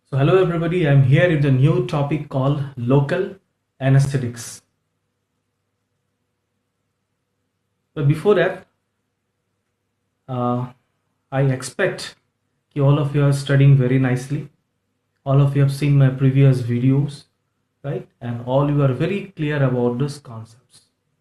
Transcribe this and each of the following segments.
So hello everybody, I'm here with a new topic called local anesthetics. But before that, I expect all of you are studying very nicely. All of you have seen my previous videos, right? And all you are very clear about these concepts.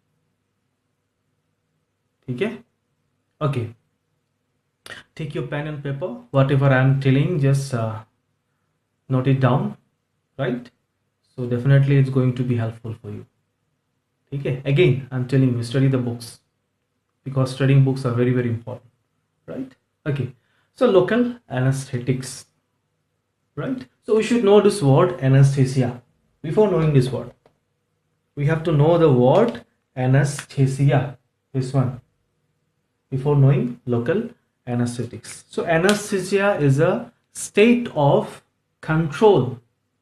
Okay? Okay. Take your pen and paper. Whatever I'm telling, just note it down, right? So definitely it's going to be helpful for you. Okay? Again, I'm telling you, study the books because studying books are very important, right? Okay, so local anesthetics, right? So we should know this word anesthesia. Before knowing this word, we have to know the word anesthesia, this one, before knowing local anesthetics. So anesthesia is a state of control,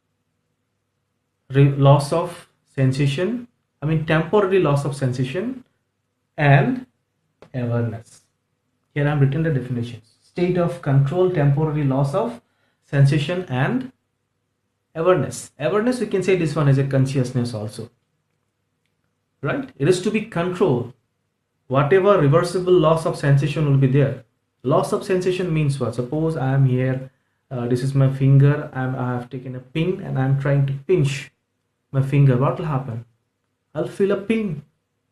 loss of sensation, temporary loss of sensation and awareness. Here I am written the definitions. State of control, temporary loss of sensation and awareness. Awareness, we can say this one is a consciousness also. Right? It is to be controlled. Whatever reversible loss of sensation will be there. Loss of sensation means what? Suppose I am here, this is my finger, I have taken a pin and I am trying to pinch my finger. What will happen? I'll feel a pain.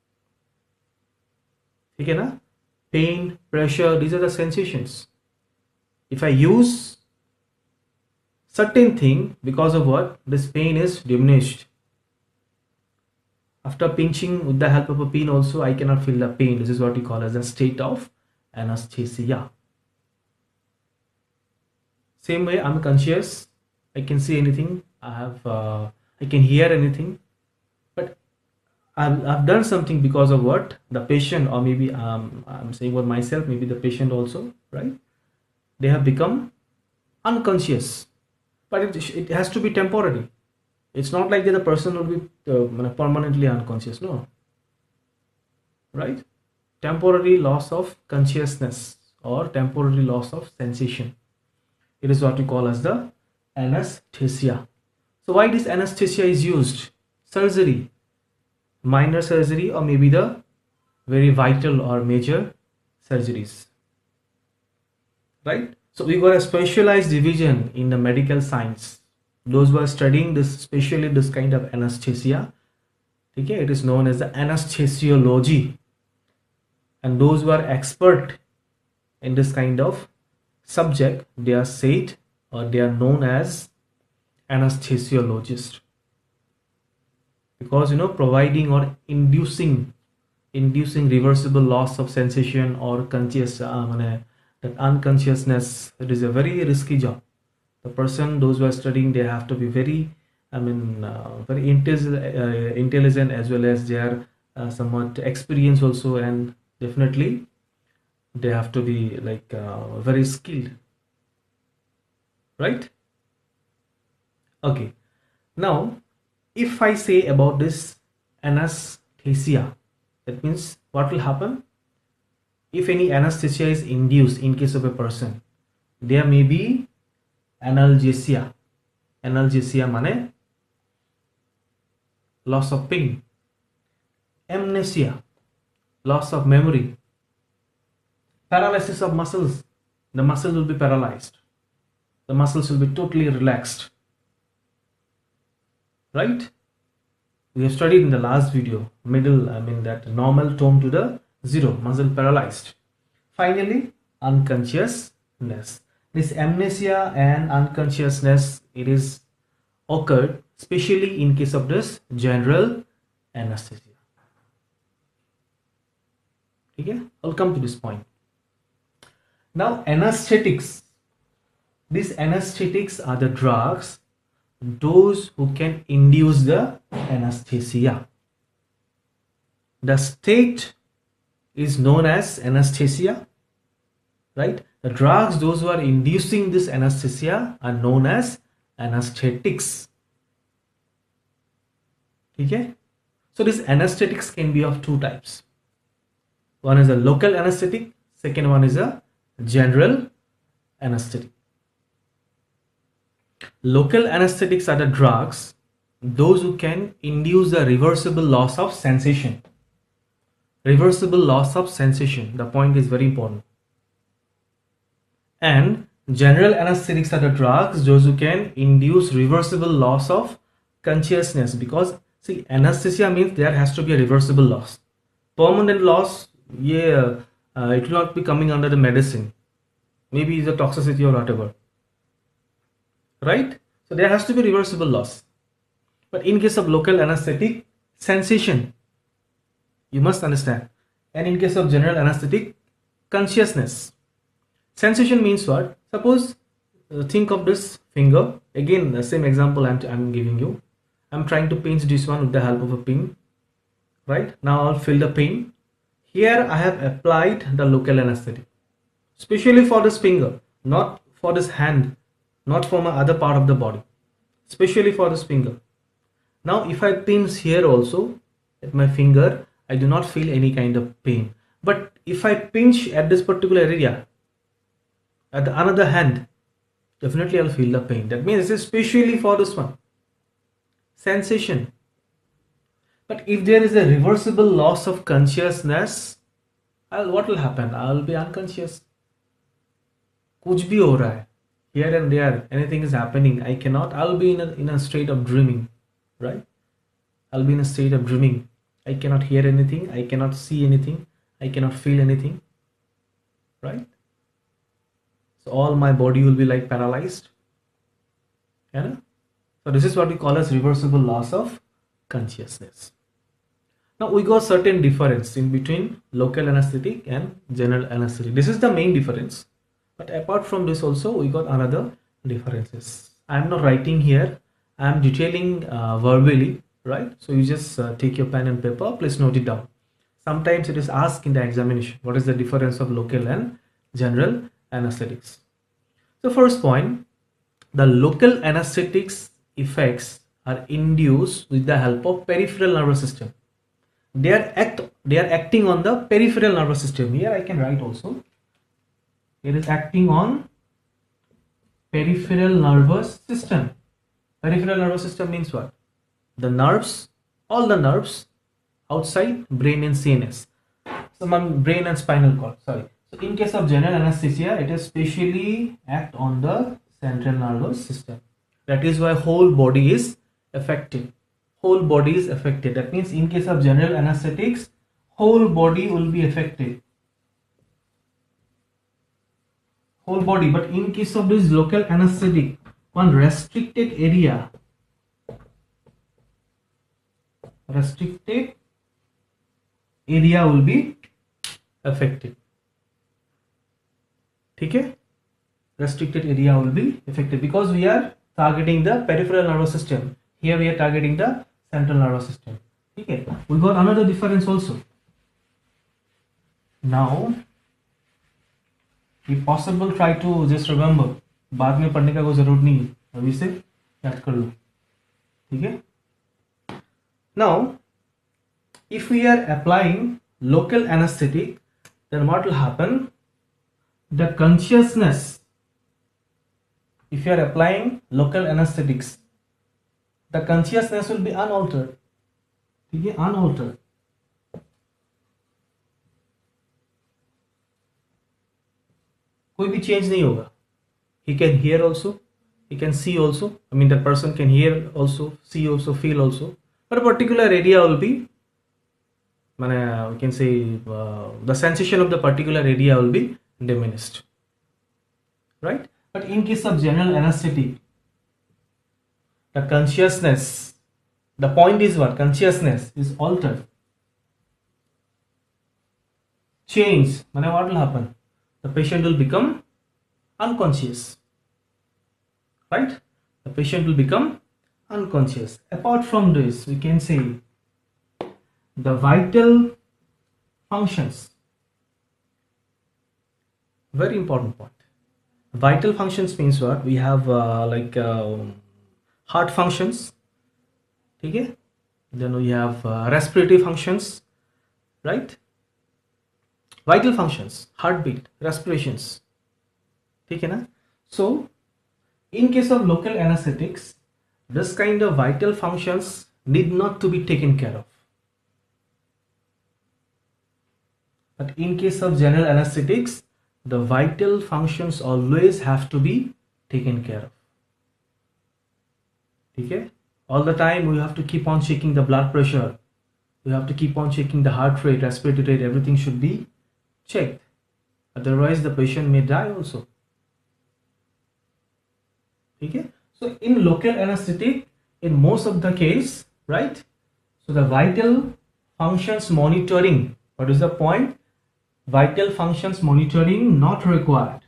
Okay, na? Pain, pressure, these are the sensations. If I use certain thing, because of what, this pain is diminished. After pinching with the help of a pin also, I cannot feel the pain. This is what we call as a state of anesthesia. Same way, I'm conscious, I can see anything, I can hear anything, but I've done something because of what, the patient, or maybe I'm saying about myself, maybe the patient also, right? They have become unconscious, but it has to be temporary. It's not like that the person will be permanently unconscious. No, right? Temporary loss of consciousness or temporary loss of sensation. It is what we call as the anesthesia. So why this anesthesia is used? Surgery, minor surgery, or maybe the very vital or major surgeries, right? So we got a specialized division in the medical science. Those who are studying this, especially this kind of anesthesia, okay, it is known as the anesthesiology. And those who are expert in this kind of subject, they are said or they are known as anesthesiologist, because providing or inducing reversible loss of sensation or that unconsciousness, it is a very risky job. The person, those who are studying, they have to be very very intelligent, as well as they are somewhat experienced also, and definitely they have to be like very skilled, right? Okay, now if I say about this anesthesia, that means what will happen if any anesthesia is induced in case of a person. There may be analgesia. Analgesia mane loss of pain. Amnesia, loss of memory. Paralysis of muscles, the muscles will be paralyzed, the muscles will be totally relaxed, right? We have studied in the last video, middle, that normal tone to the zero, muscle paralyzed. Finally, unconsciousness. This amnesia and unconsciousness, it is occurred especially in case of this general anesthesia. Okay, I'll come to this point. Now, anesthetics. These anesthetics are the drugs, those who can induce the anesthesia. The state is known as anesthesia, right? The drugs, those who are inducing this anesthesia, are known as anesthetics. Okay? So these anesthetics can be of two types. One is a local anesthetic, second one is a general anesthetic. Local anesthetics are the drugs, those who can induce the reversible loss of sensation. Reversible loss of sensation. The point is very important. And general anesthetics are the drugs, those who can induce reversible loss of consciousness. Because see, anesthesia means there has to be a reversible loss. Permanent loss, yeah, it will not be coming under the medicine. Maybe it's a toxicity or whatever. Right? So there has to be reversible loss. But in case of local anesthetic, sensation, you must understand. And in case of general anesthetic, consciousness. Sensation means what? Suppose think of this finger. Again, the same example I'm giving you. I'm trying to pinch this one with the help of a pin. Right? Now I'll feel the pain. Here I have applied the local anesthetic. Especially for this finger, not for this hand, not for my other part of the body. Especially for this finger. Now if I pinch here also at my finger, I do not feel any kind of pain. But if I pinch at this particular area, at the another hand, definitely I'll feel the pain. That means it's especially for this one. Sensation. But if there is a reversible loss of consciousness, what will happen? I'll be unconscious. कुछ भी हो रहा है. Here and there, anything is happening. I'll be in a state of dreaming, right? I'll be in a state of dreaming. I cannot hear anything. I cannot see anything. I cannot feel anything, right? So all my body will be like paralyzed. Yeah? So this is what we call as reversible loss of consciousness. Now we got certain difference in between local anesthetic and general anesthetic. This is the main difference. But apart from this also we got another differences. I am not writing here. I am detailing verbally, right? So you just take your pen and paper, please note it down. Sometimes it is asked in the examination, what is the difference of local and general anesthetics? So first point, the local anesthetics effects are induced with the help of peripheral nervous system. They are acting on the peripheral nervous system. Here I can write also. It is acting on peripheral nervous system. Peripheral nervous system means what? The nerves, all the nerves outside brain and CNS. So brain and spinal cord, sorry. So in case of general anesthesia, it is specially act on the central nervous system. That is why whole body is affected. Whole body is affected. That means in case of general anesthetics, whole body will be affected. Whole body. But in case of this local anesthetic, one restricted area will be affected. Okay? Restricted area will be affected because we are targeting the peripheral nervous system. Here we are targeting the central nervous system. Okay? We got another difference also. Now, if possible, try to just remember. बाद में पढ़ने का कोई जरूरत नहीं है. अभी से याद कर लो. ठीक है? Now, if we are applying local anesthetic, then what will happen? The consciousness, if you are applying local anesthetics, the consciousness will be unaltered. ठीक है? Unaltered. कोई भी change नहीं होगा. He can hear also, he can see also. I mean, that person can hear also, see also, feel also. But a particular area will be, we can say the sensation of the particular area will be diminished, right? But in case of general anesthetic, the consciousness, the point is what? Consciousness is altered. Change, what will happen? The patient will become unconscious, right? The patient will become unconscious. Apart from this, we can say the vital functions. Very important point. Vital functions means what? We have heart functions. Okay? Then we have respiratory functions, right? Vital functions, heartbeat, respirations. Okay, na? So In case of local anesthetics, this kind of vital functions need not to be taken care of. But in case of general anesthetics, the vital functions always have to be taken care of. Okay? All the time we have to keep on checking the blood pressure. We have to keep on checking the heart rate, respiratory rate, everything should be checked. Otherwise the patient may die also. Okay? So in local anesthetic, in most of the case, right? So the vital functions monitoring, what is the point? Vital functions monitoring not required.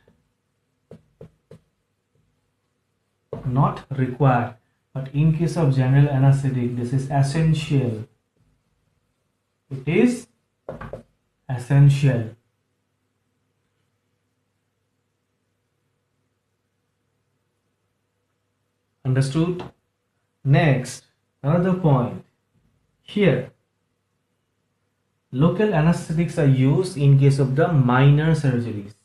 Not required. But in case of general anesthetic, this is essential. It is essential. Understood? Next, another point. Here, local anesthetics are used in case of the minor surgeries.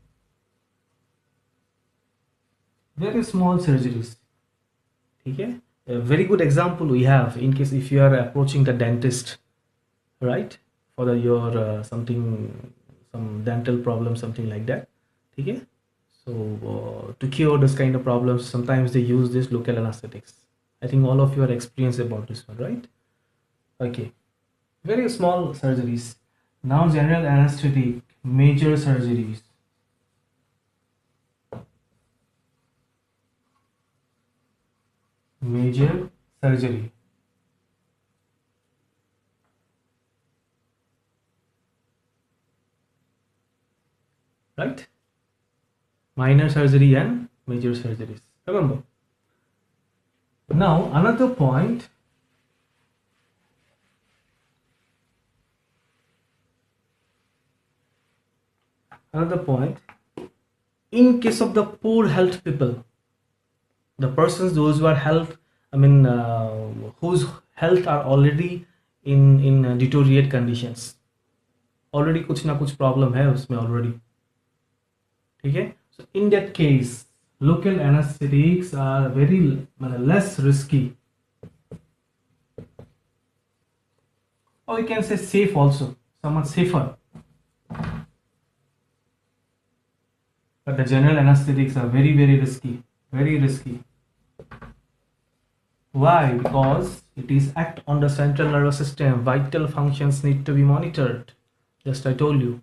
Very small surgeries. Okay? A very good example we have in case if you are approaching the dentist, right? For your some dental problem, something like that. Okay? So to cure this kind of problems, sometimes they use this local anesthetics. I think all of you are experienced about this one, right? Okay. Very small surgeries. Now general anesthetic, major surgeries. Major surgery. Right? Minor surgery and major surgeries. Remember. Now another point. In case of the poor health people, the persons those who are health, whose health are already in deteriorate conditions, already कुछ ना कुछ problem है उसमें already. ठीक है? So in that case, local anesthetics are very less risky, or you can say safe also, somewhat safer. But the general anesthetics are very risky, very risky. Why? Because it is act on the central nervous system. Vital functions need to be monitored. Just I told you.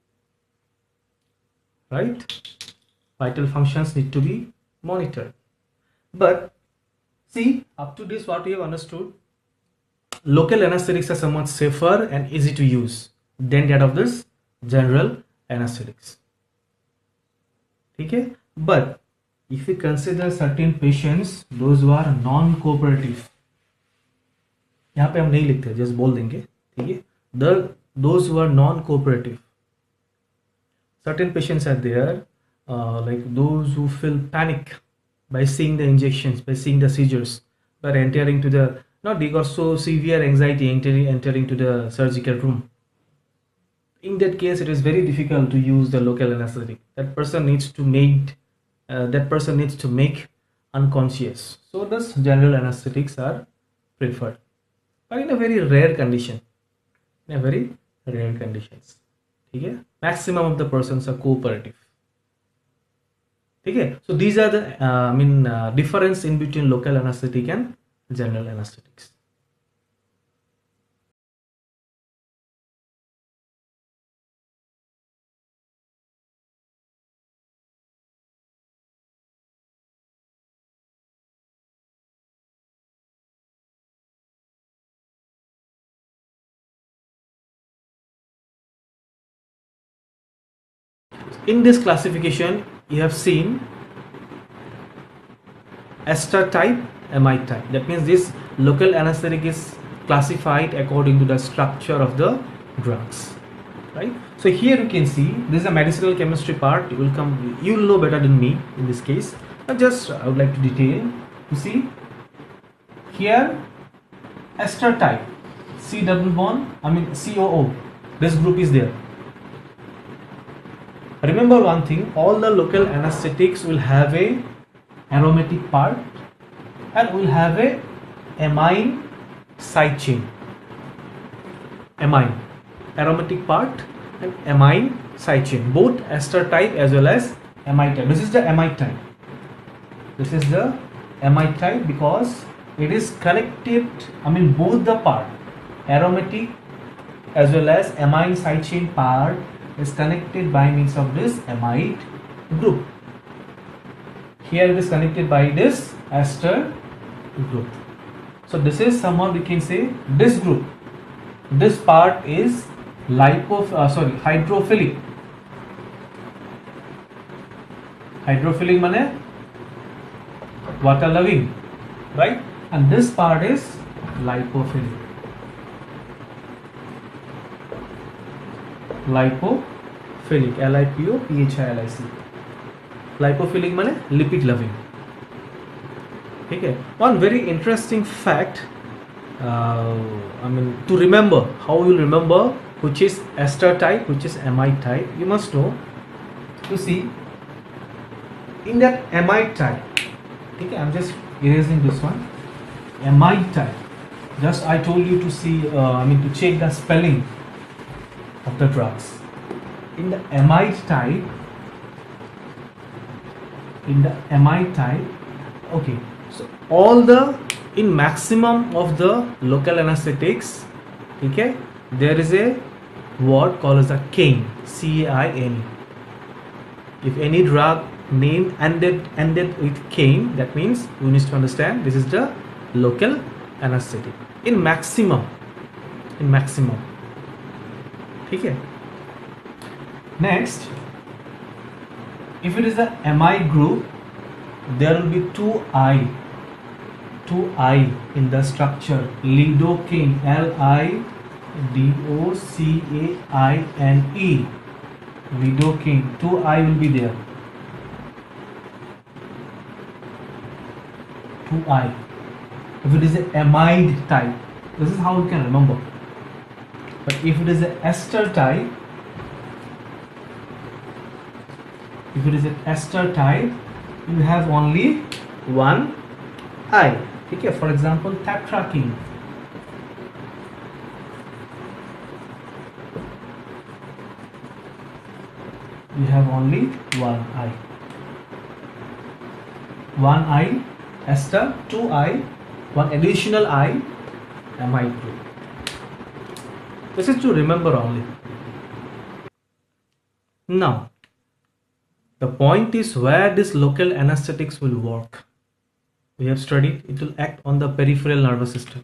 Right? Vital functions need to be monitored. But see, up to this what we have understood, local anesthetics are somewhat safer and easy to use than that of this general anesthetics. Okay? But if we consider certain patients, those who are non-cooperative, यहाँ पे हम नहीं लिखते, just बोल देंगे, ठीक है? Those who are non-cooperative, certain patients are there, like those who feel panic by seeing the injections, by seeing the seizures, by entering to the, not they got so severe anxiety entering to the surgical room. In that case, it is very difficult to use the local anesthetic. That person needs to make unconscious. So thus general anesthetics are preferred, but in a very rare condition. In a very rare conditions. Okay? Maximum of the persons are cooperative. Okay? So these are the difference in between local anesthetic and general anesthetics. In this classification, you have seen ester type, amide type. That means this local anesthetic is classified according to the structure of the drugs, right? So here you can see this is a medicinal chemistry part. You will know better than me in this case. But just I would like to detail. You see here ester type, C double bond, COO. This group is there. Remember one thing, all the local anesthetics will have a aromatic part, and we'll have a amine side chain. Amine, aromatic part, and amine side chain, both ester type as well as amide type. This is the amide type. This is the amide type because it is connected, I mean both the part, aromatic as well as amine side chain part is connected by means of this amide group. Here it is connected by this ester group. So this is somehow we can say this group. This part is hydrophilic. Hydrophilic means water loving, right? And this part is lipophilic. Lipophilic, L-I-P-O-P-H-I-L-I-C. Lipophilic means lipid loving. Okay. One very interesting fact, I mean to remember, how you remember which is ester type, which is amide type, you must know. You see, in that amide type, okay, I'm just erasing this one. Amide type. Just I told you to see, to check the spelling of the drugs. In the amide type, okay. So all the in maximum of the local anesthetics, okay, there is a word called as a caine, C-A-I-N-E. If any drug name ended with caine, that means you need to understand this is the local anesthetic in maximum. Okay. Next, if it is the amide group, there will be two I in the structure. Lidocaine, L-I-D-O-C-A-I-N-E. Lidocaine, two I will be there. Two I. If it is an amide type, this is how you can remember. But if it is an ester type, you have only one I. Okay, for example, tetracaine. You have only one I. One I ester, two I, one additional I, amide group. This is to remember only. Now, the point is where this local anesthetics will work. We have studied it will act on the peripheral nervous system.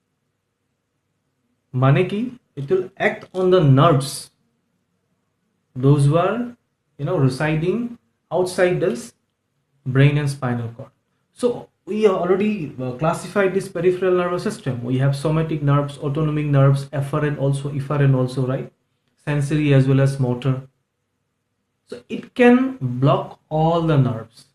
Maneki, it will act on the nerves. Those who are residing outside this brain and spinal cord. So we already classified this peripheral nervous system. We have somatic nerves, autonomic nerves, efferent also, right? Sensory as well as motor. So it can block all the nerves.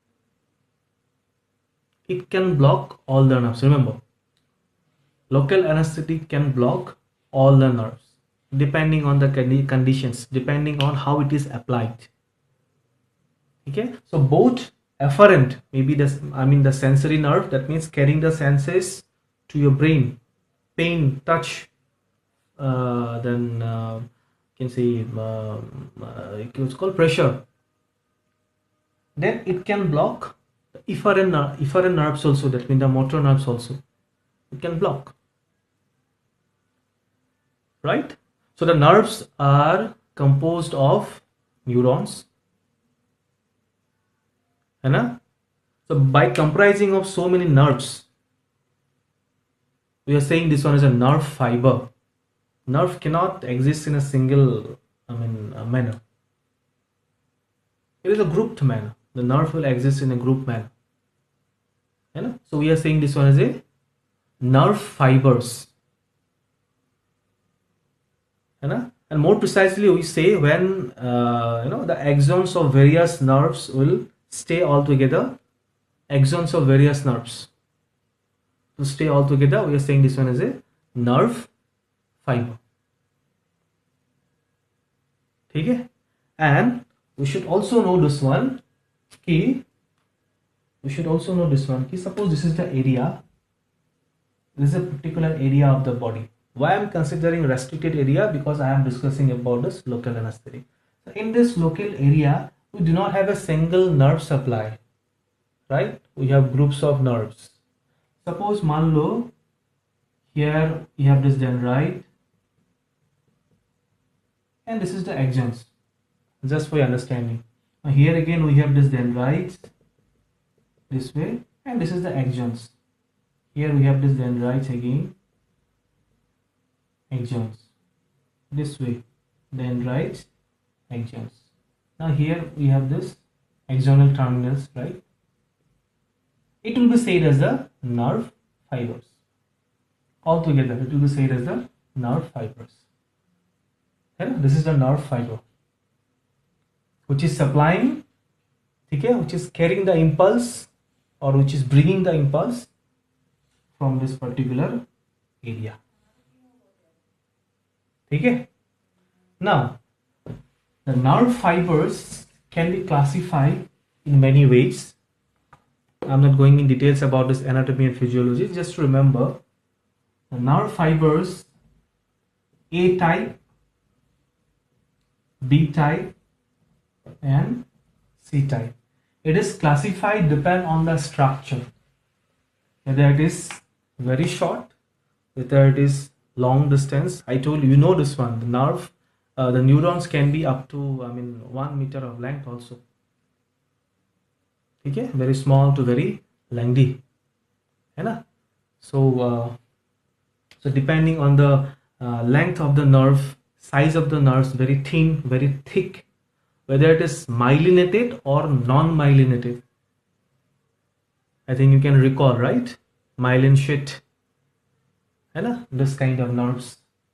Remember, local anesthetic can block all the nerves depending on the conditions, depending on how it is applied. Okay, so both efferent, maybe the sensory nerve, that means carrying the senses to your brain, pain, touch, then you can say it's called pressure. Then it can block efferent nerves also, that means the motor nerves also. It can block, right? So the nerves are composed of neurons. So by comprising of so many nerves, we are saying this one is a nerve fiber. Nerve cannot exist in a single manner. It is a grouped manner. The nerve will exist in a group manner. So we are saying this one is a nerve fibers. And more precisely, we say when the axons of various nerves will stay all together. Axons of various nerves to stay all together, we are saying this one is a nerve fiber. Okay, and we should also know this one key. You should also know this one. Suppose this is the area. This is a particular area of the body. Why I'm considering restricted area? Because I am discussing about this local anesthetic. So in this local area, we do not have a single nerve supply, right? We have groups of nerves. Suppose मान लो here we have this dendrite and this is the axons, just for your understanding. Now here again we have this dendrites this way and this is the axons. Here we have this dendrites again, axons this way, dendrites, axons. Now here we have this axonal terminals, right? It will be said as the nerve fibers. Altogether it will be said as the nerve fibers. This is the nerve fiber which is supplying, which is carrying the impulse or which is bringing the impulse from this particular area. Now the nerve fibers can be classified in many ways. I'm not going in details about this anatomy and physiology. Just remember the nerve fibers A type, B type and C type. It is classified depend on the structure, whether it is very short, whether it is long distance. I told you, you know this one, the nerve, the neurons can be up to 1 meter of length also. Okay, very small to very lengthy, so depending on the length of the nerve, size of the nerves, very thin, very thick, whether it is myelinated or non-myelinated. I think you can recall, right? Myelin sheet, this kind of nerves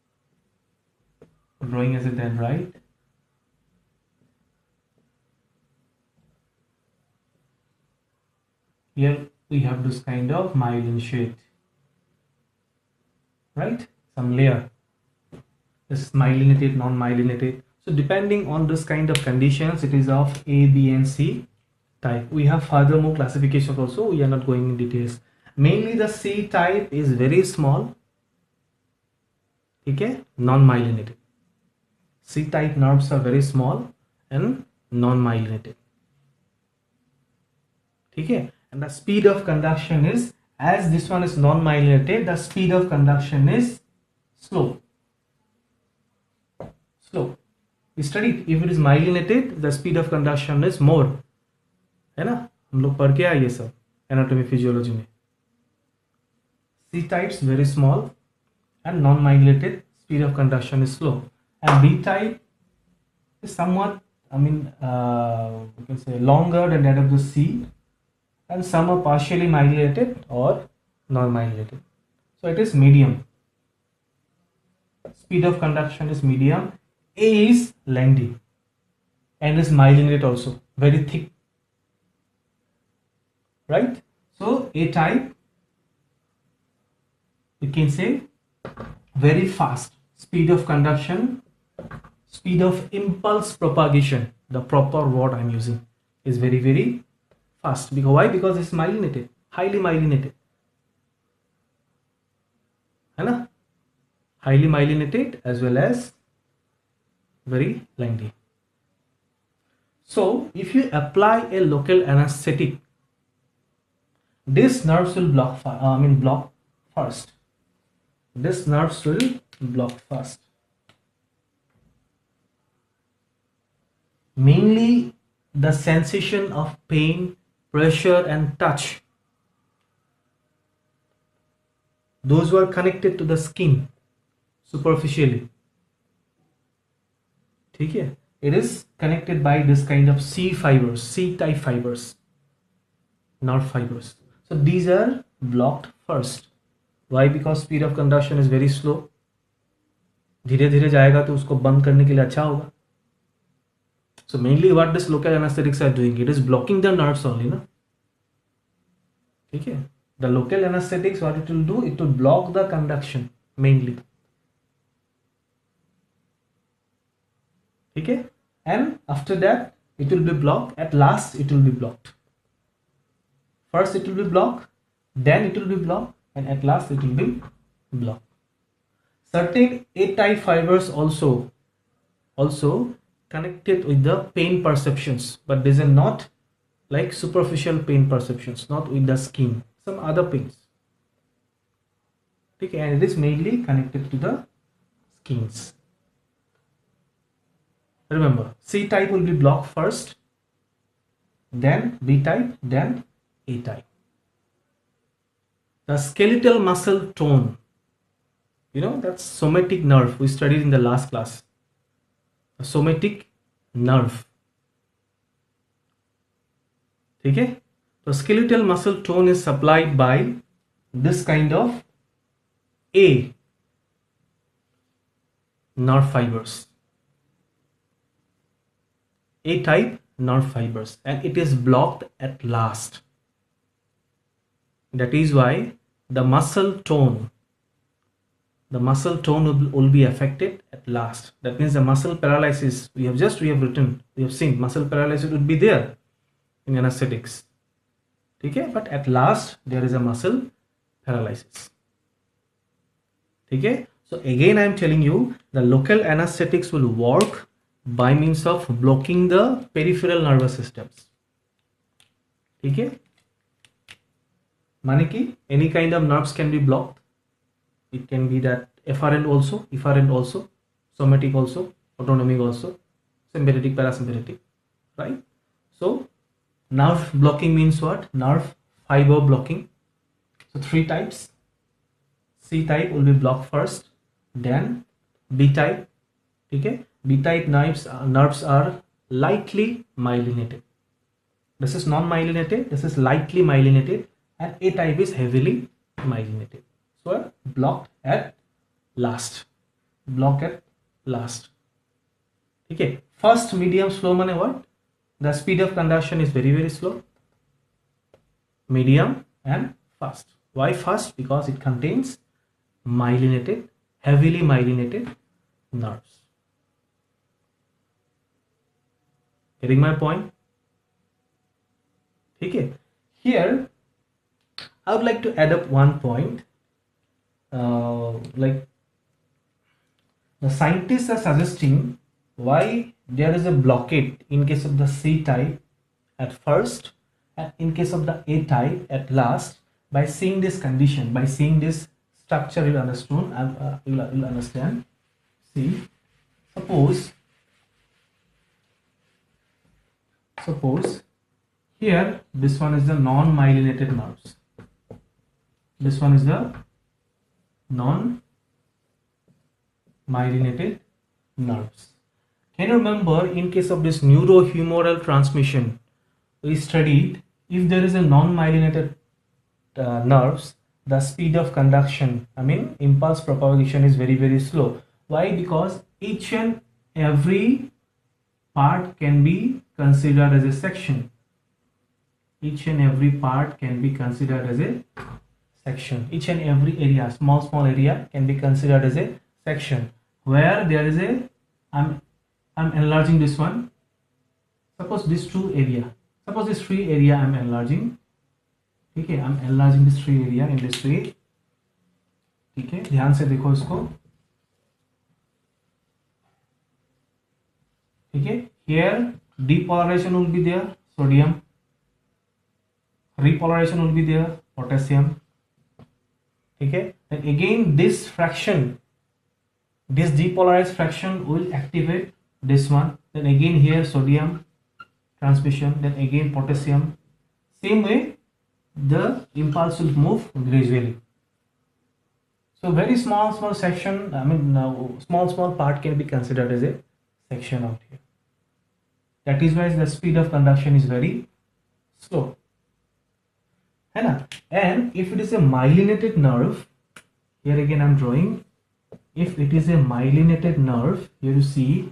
growing as a dendrite. Here we have this kind of myelin sheet, right? Some layer. This is myelinated, non-myelinated. So depending on this kind of conditions, it is of A, B and C type. We have furthermore classifications also. We are not going in details. Mainly the C type is very small, non-myelinated. C type nerves are very small and non-myelinated. And the speed of conduction is, as this one is non-myelinated, the speed of conduction is slow. We studied if it is myelinated, the speed of conduction is more, है ना? हम लोग पढ़ के आए ये सब anatomy physiology में. C types very small and non-myelinated, speed of conduction is slow, and B type is somewhat, you can say longer than that of the C, and some are partially myelinated or non-myelinated. So it is medium. Speed of conduction is medium. A is lengthy and is myelinated also, very thick, right? So A type, you can say very fast. Speed of conduction, speed of impulse propagation, the proper word I'm using, is very, very fast. Because why? Because it's myelinated, highly myelinated. Highly myelinated as well as very lengthy. So if you apply a local anesthetic, this nerves will block first. This nerves will block first. Mainly the sensation of pain, pressure and touch, those who are connected to the skin superficially. It is connected by this kind of C fibers, C type fibers, nerve fibers. So these are blocked first. Why? Because speed of conduction is very slow. धीरे धीरे जाएगा तो उसको बंद करने के लिए अच्छा होगा. So mainly what this local anesthetics are doing, it is blocking the nerves only, na? The local anesthetics, what it will do, it will block the conduction mainly. And after that it will be blocked. At last it will be blocked. First it will be blocked, then it will be blocked, and at last it will be blocked. Certain A-type fibers also connected with the pain perceptions, but these are not like superficial pain perceptions, not with the skin, some other pains. Okay, and it is mainly connected to the skins. Remember, C type will be blocked first, then B type, then A type. The skeletal muscle tone, you know, that's somatic nerve we studied in the last class. A somatic nerve. Okay, the skeletal muscle tone is supplied by this kind of A nerve fibers, A type nerve fibers, and it is blocked at last. That is why the muscle tone will be affected at last. That means the muscle paralysis, we have seen muscle paralysis would be there in anesthetics. Okay, but at last there is a muscle paralysis. Okay, so again I am telling you, the local anesthetics will work by means of blocking the peripheral nervous systems. Okay, Maniki, any kind of nerves can be blocked. It can be that efferent also, somatic also, autonomic also, sympathetic, parasympathetic, right? So nerve blocking means what? Nerve fiber blocking. So 3 types. C type will be blocked first, then B type. Okay, B type nerves are lightly myelinated. This is non-myelinated, this is lightly myelinated, and A type is heavily myelinated. So blocked at last. Okay, first medium slow means what? The speed of conduction is very slow, medium and fast. Why fast? Because it contains heavily myelinated nerves. Getting my point? Okay, here I would like to add up one point. Like the scientists are suggesting why there is a blockade in case of the C type at first and in case of the A type at last. By seeing this condition, by seeing this structure, you'll understand. See, suppose here this one is the non-myelinated nerves. This one is the non-myelinated nerves. Can you remember in case of this neurohumoral transmission, we studied if there is a non-myelinated nerves, the speed of conduction, impulse propagation is very slow. Why? Because each and every part can be considered as a section. Each and every part can be considered as a section. Each and every area, small area, can be considered as a section. Where there is a, I'm enlarging this one. Suppose this 2 area. Suppose this 3 area I'm enlarging. Okay, I'm enlarging this 3 area in this way. Okay, ध्यान से देखो इसको. Okay, here depolarization will be there, sodium. Repolarization will be there, potassium. Okay, and again this fraction, this depolarized fraction will activate this one. Then again here sodium transmission, then again potassium. Same way the impulse will move gradually. So very small section, small part can be considered as a section out here. That is why the speed of conduction is very slow. And if it is a myelinated nerve, here again I'm drawing. If it is a myelinated nerve, here you see,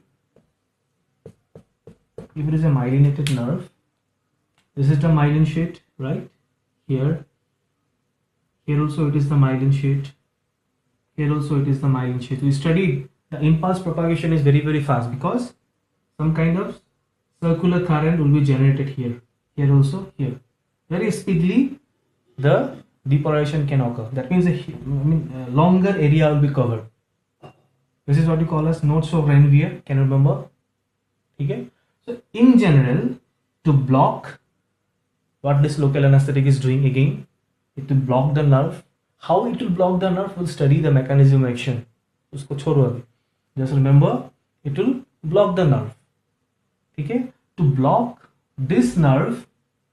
if it is a myelinated nerve, this is the myelin sheet, right? Here also it is the myelin sheet. Here also it is the myelin sheet. We studied the impulse propagation is very fast because some kind of circular current will be generated here. Here also here. very speedily the depolarization can occur. That means a longer area will be covered. This is what you call as nodes of Ranvier. Can you remember? Okay. So in general, to block what this local anesthetic is doing again, it will block the nerve. How it will block the nerve? We'll study the mechanism of action. Usko छोड़ो अभी. Just remember, it will block the nerve. Okay. To block this nerve,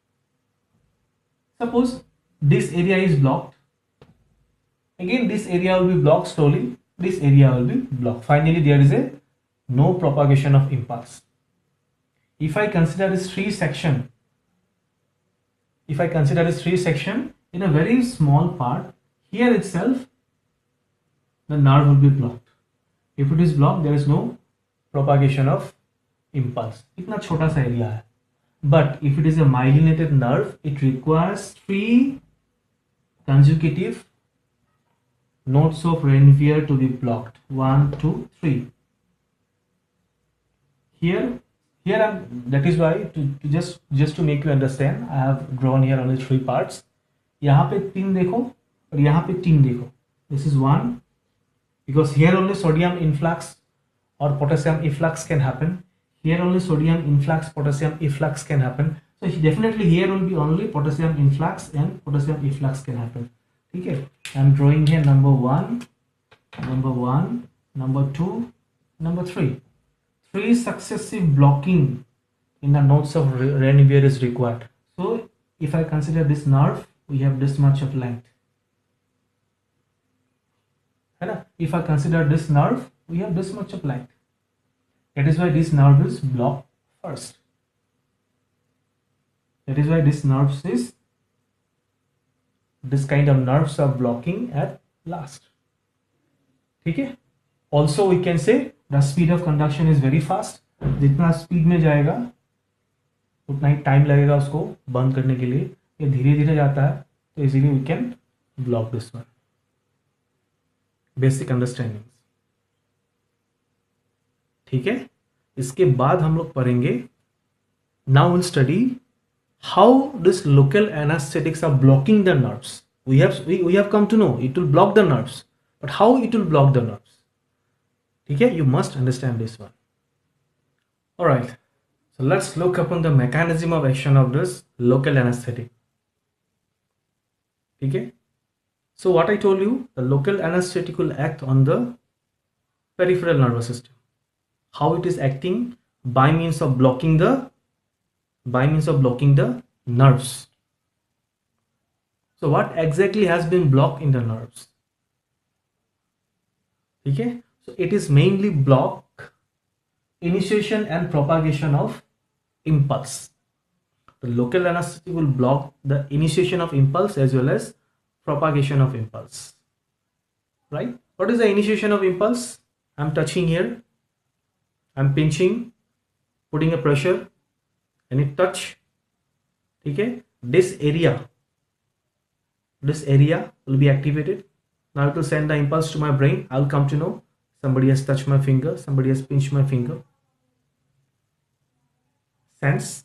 suppose this area is blocked. Again, this area will be blocked slowly. This area will be blocked. Finally, there is a no propagation of impulse. If I consider this tree section, in a very small part, here itself, the nerve will be blocked. If it is blocked, there is no propagation of impulse. इतना छोटा सा area है. But if it is a myelinated nerve, it requires 3 consecutive nodes of Ranvier to be blocked. 1, 2, 3. Here that is why just to make you understand, I have drawn here only 3 parts. यहाँ पे 3 देखो और यहाँ पे 3 देखो. This is 1, because here only sodium influx or potassium efflux can happen. Here only sodium influx, potassium efflux can happen. So definitely here will be only potassium influx and potassium efflux can happen. Okay, I'm drawing here number 1, number 2, number 3. 3 successive blocking in the nodes of Ranvier is required. So if I consider this nerve, we have this much of length. If I consider this nerve, we have this much of length. That is why this nerve is blocked first. That is why this kind of nerves are blocking at last. Okay. Also, we can say the speed of conduction is very fast. जितना speed में जाएगा उतना ही time लगेगा उसको बंद करने के लिए. ये धीरे धीरे जाता है, तो easily we can block this one. Basic understanding. ठीक है. इसके बाद हम लोग पढ़ेंगे, now will study how this local anaesthetics are blocking the nerves. we have come to know it will block the nerves, but how it will block the nerves? Okay, you must understand this one. All right, so let's look upon the mechanism of action of this local anesthetic. Okay, so what I told you, the local anesthetic will act on the peripheral nervous system. How it is acting? By means of blocking the nerves. So what exactly has been blocked in the nerves? Okay, so it is mainly block initiation and propagation of impulse. The local anesthetic will block the initiation of impulse as well as propagation of impulse. Right? What is the initiation of impulse? I'm touching here, I'm pinching, putting a pressure, and it touch. Okay, this area will be activated. Now it will send the impulse to my brain. I'll come to know somebody has touched my finger, somebody has pinched my finger. Sense?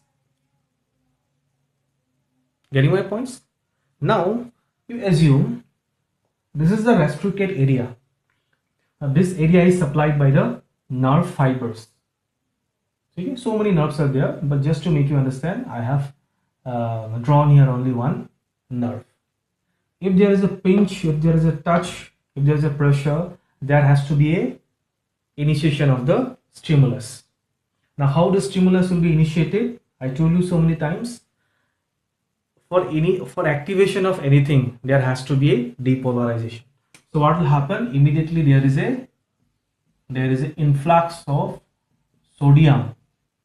Getting my points? Now you assume this is the reciprocate area. Now this area is supplied by the nerve fibers. Okay, so many nerves are there, but just to make you understand, I have drawn here only one nerve. If there is a pinch, if there is a touch, if there is a pressure, there has to be a initiation of the stimulus. Now how the stimulus will be initiated? I told you so many times, for activation of anything there has to be a depolarization. So what will happen? Immediately there is an influx of sodium.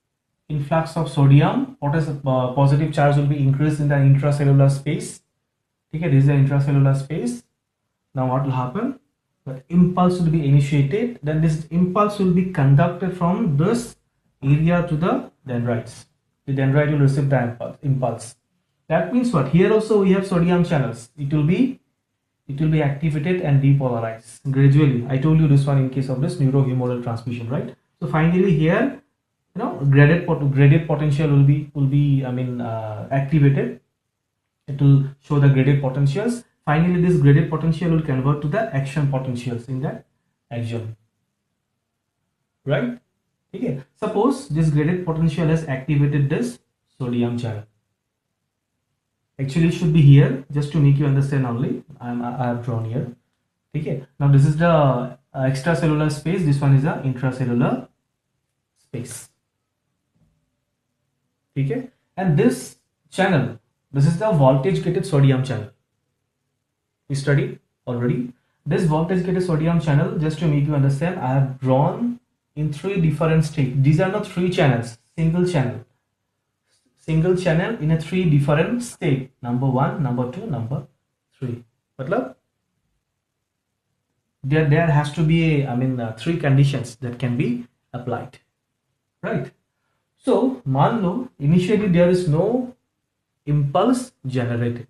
Positive charge will be increased in the intracellular space. Okay, this is the intracellular space. Now what will happen? The impulse will be initiated. Then this impulse will be conducted from this area to the dendrites. The dendrite will receive the impulse. That means what? Here also we have sodium channels. It will be activated and depolarized gradually. I told you this one in case of this neurohumoral transmission, right? So finally here, graded potential will be activated. It will show the graded potentials. Finally, this graded potential will convert to the action potentials in that axion, right? Okay. Suppose this graded potential has activated this sodium channel. Actually, it should be here, just to make you understand only. I have drawn here. Okay. Now this is the extracellular space. This one is the intracellular space. Okay. And this channel, this is the voltage gated sodium channel. We studied already. This voltage gated sodium channel, just to make you understand, I have drawn in 3 different states. These are not 3 channels, single channel. Single channel in a 3 different state. Number 1, number 2, number 3. Matlab, there has to be a, 3 conditions that can be applied, right? So मान लो initially there is no impulse generated,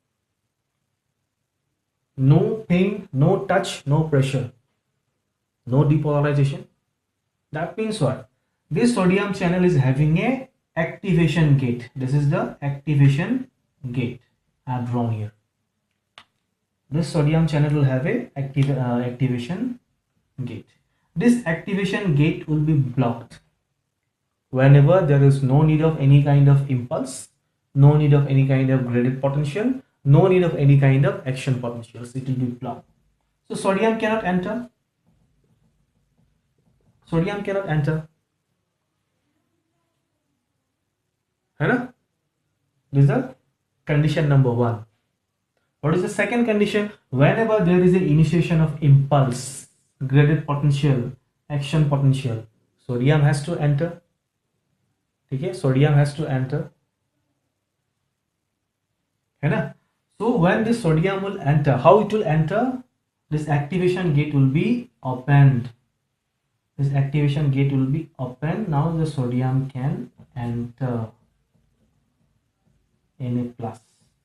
no pain, no touch, no pressure, no depolarization. That means what? This sodium channel is having a activation gate. This is the activation gate I have drawn here. This sodium channel will have a activation gate. This activation gate will be blocked whenever there is no need of any kind of impulse, no need of any kind of graded potential, no need of any kind of action potentials. It will be blocked. So sodium cannot enter. Sodium cannot enter. This is the condition number 1. What is the second condition? Whenever there is an initiation of impulse, graded potential, action potential, sodium has to enter. Okay, sodium has to enter. So when this sodium will enter, how it will enter? This activation gate will be opened. This activation gate will be open. Now the sodium can enter Na plus,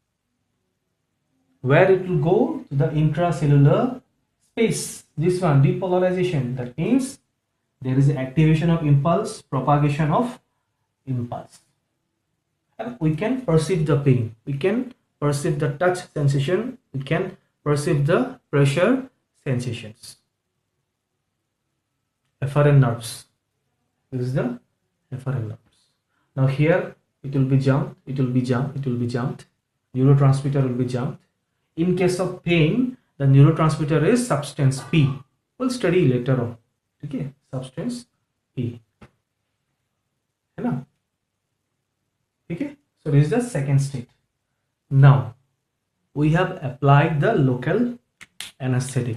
where it will go to the intracellular space. This one, depolarization. That means there is activation of impulse, propagation of impulse, and we can perceive the pain, we can perceive the touch sensation, we can perceive the pressure sensations. Efferent nerves. This is the efferent nerves. Now here it will be jumped, it will be jumped, it will be jumped. Neurotransmitter will be jumped. In case of pain, the neurotransmitter is substance P. We'll study later on. Okay, substance P. Okay, so this is the second state. Now we have applied the local anesthetic.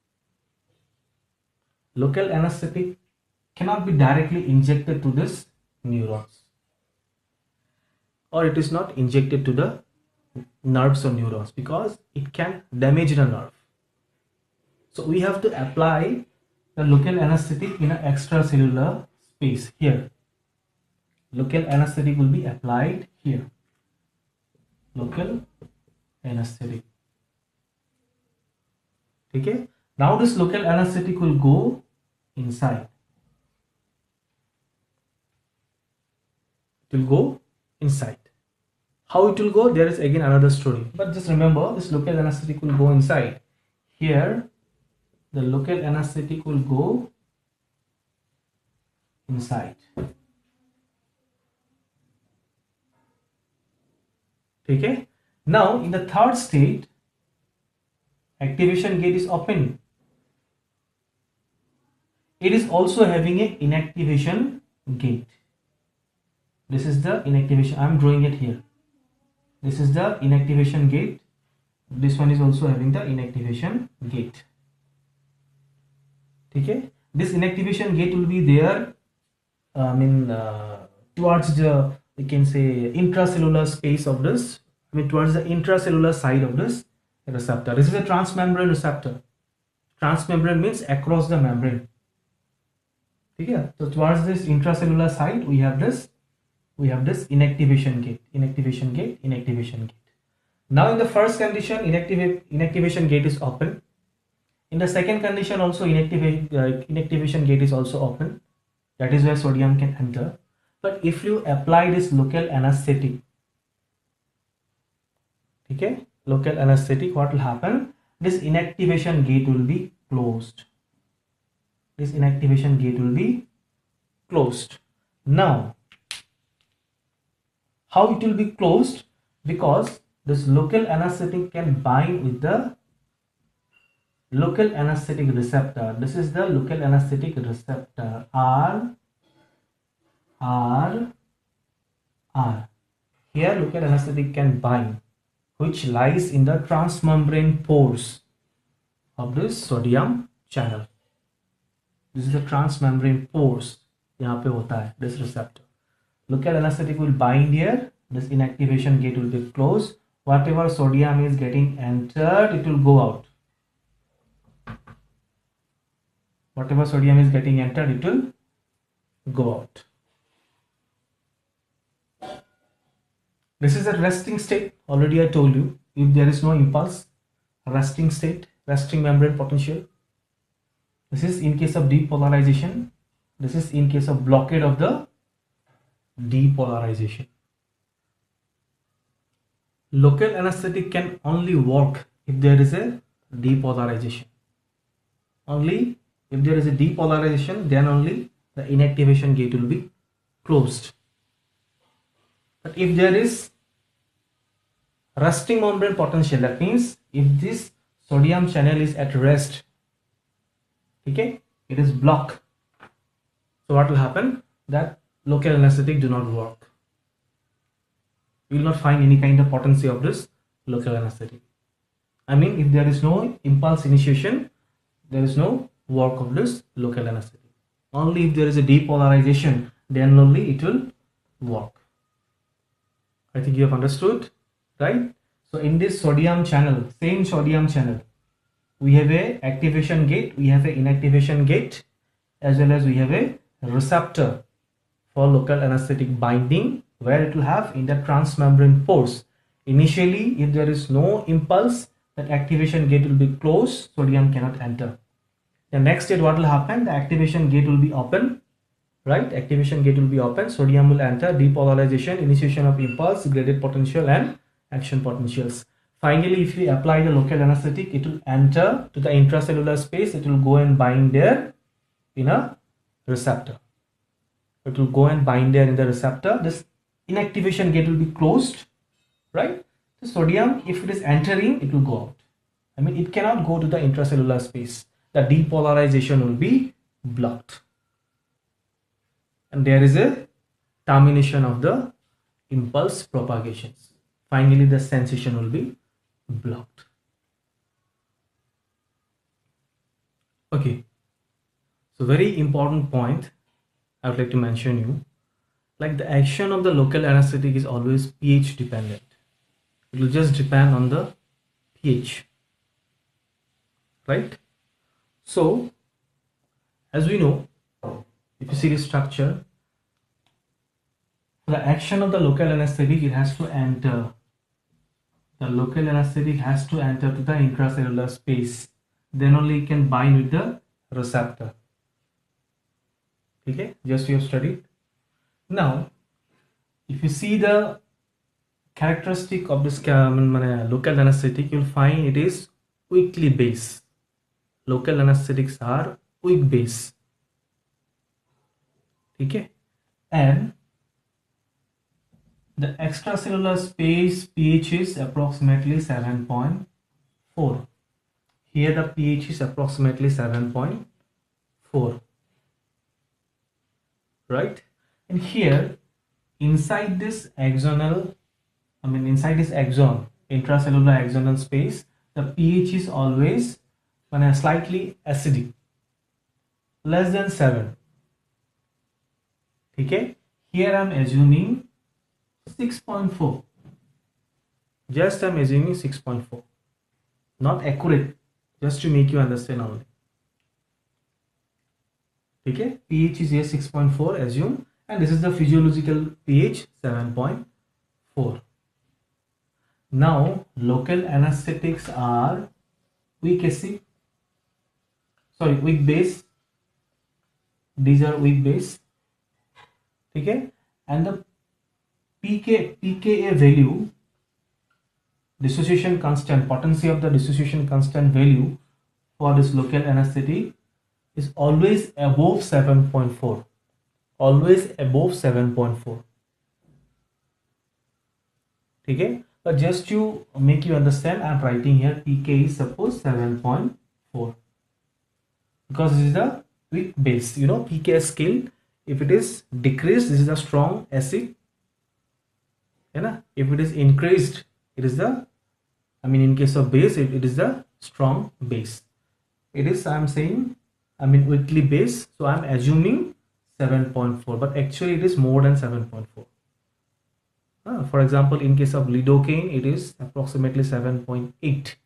Local anesthetic cannot be directly injected to this neurons, or it is not injected to the nerves or neurons because it can damage the nerve. So we have to apply the local anesthetic in an extracellular space here. Local anesthetic will be applied here. Local anesthetic. Okay. Now this local anesthetic will go inside. It will go inside. How it will go? There is again another story. But just remember, this local anesthetic will go inside. Here, the local anesthetic will go inside. Okay. Now in the third state, activation gate is open. It is also having an inactivation gate. This is the inactivation. I am drawing it here. This is the inactivation gate. This one is also having the inactivation gate. Okay. This inactivation gate will be there. Towards the, we can say, intracellular space of this. Towards the intracellular side of this receptor. This is a transmembrane receptor. Transmembrane means across the membrane. Okay. So towards this intracellular side, we have this inactivation gate, inactivation gate, inactivation gate. Now in the first condition, inactivation gate is open. In the second condition also inactivation gate is also open. That is where sodium can enter. But if you apply this local anesthetic, ठीक है, local anesthetic, what will happen, this inactivation gate will be closed. This inactivation gate will be closed. Now how it will be closed? Because this local anesthetic can bind with the local anesthetic receptor. This is the local anesthetic receptor, R. Here local anesthetic can bind, which lies in the transmembrane pores of this sodium channel. This is the transmembrane pores. यहाँ पे होता है this receptor. Local anesthetic will bind here. This inactivation gate will be closed. Whatever sodium is getting entered, it will go out. Whatever sodium is getting entered, it will go out. This is a resting state. Already I told you, if there is no impulse, resting state, resting membrane potential. This is in case of depolarization. This is in case of blockade of the depolarization. Local anesthetic can only work if there is a depolarization. Only if there is a depolarization, then only the inactivation gate will be closed. But if there is resting membrane potential, that means if this sodium channel is at rest, okay, it is blocked. So what will happen? That local anesthetic do not work. You will not find any kind of potency of this local anesthetic. I mean, if there is no impulse initiation, there is no work of this local anesthetic. Only if there is a depolarization, then only it will work. I think you have understood, right? So in this sodium channel, same sodium channel, we have a activation gate, we have a inactivation gate, as well as we have a receptor for local anesthetic binding, where it will have in the transmembrane pores. Initially, if there is no impulse, that activation gate will be closed, sodium cannot enter. The next state, what will happen? The activation gate will be open, right? Activation gate will be open, sodium will enter, depolarization, initiation of impulse, graded potential and action potentials. Finally, if we apply the local anesthetic, it will enter to the intracellular space, it will go and bind there in a receptor. It will go and bind there in the receptor. This inactivation gate will be closed, right? The sodium, if it is entering, it will go out. I mean, it cannot go to the intracellular space. The depolarization will be blocked. And there is a termination of the impulse propagations. Finally, the sensation will be blocked. Okay. So very important point I would like to mention you. Like the action of the local anesthetic is always pH dependent. It will just depend on the pH, right? So as we know, if you see the structure, the action of the local anesthetic, it has to enter. The local anesthetic has to enter to the intracellular space. Then only it can bind with the receptor. Okay, just you have studied. Now, if you see the characteristic of this local anesthetic, you'll find it is weakly base. Local anesthetics are weak base. Okay, and the extracellular space pH is approximately 7.4. Here the pH is approximately 7.4. Right? And here inside this axonal, inside this axon, intracellular axonal space, the pH is always slightly acidic, less than 7. Okay? Here I am assuming 6.4. Just I am assuming 6.4. Not accurate, just to make you understand only. Okay, pH is here 6.4, assume, and this is the physiological pH 7.4. Now, local anesthetics are weak base. These are weak base. Okay, and the pKa value dissociation constant, potency of the dissociation constant value for this local anesthetic is always above 7.4, always above 7.4. Okay, but just to make you understand, I'm writing here pK is suppose 7.4 because this is the weak base. You know, pK scale, if it is decreased, this is the strong acid, and if it is increased, it is the, I mean, in case of base, it is the strong base. It is, I'm saying, I mean, weakly base, so I'm assuming 7.4, but actually it is more than 7.4. For example, in case of lidocaine, it is approximately 7.8.